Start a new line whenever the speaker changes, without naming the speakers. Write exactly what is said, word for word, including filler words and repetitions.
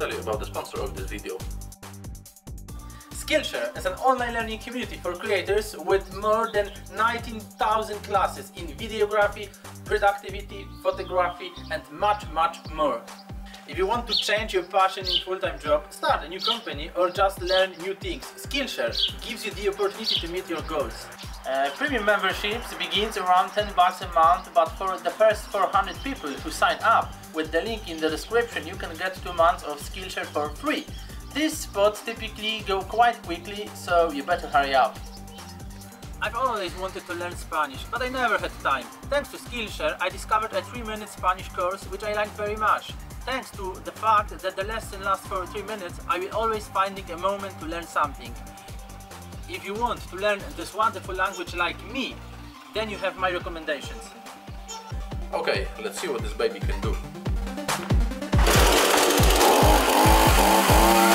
tell you about the sponsor of this video.
Skillshare is an online learning community for creators with more than nineteen thousand classes in videography, productivity, photography and much much more. If you want to change your passion in full-time job, start a new company or just learn new things, Skillshare gives you the opportunity to meet your goals. Uh, premium memberships begins around ten bucks a month, but for the first four hundred people who sign up with the link in the description you can get two months of Skillshare for free. These spots typically go quite quickly, so you better hurry up. I've always wanted to learn Spanish, but I never had time. Thanks to Skillshare, I discovered a three minute Spanish course which I liked very much. Thanks to the fact that the lesson lasts for three minutes, I will always finding a moment to learn something. If you want to learn this wonderful language like me, then you have my recommendations.
Okay, let's see what this baby can do.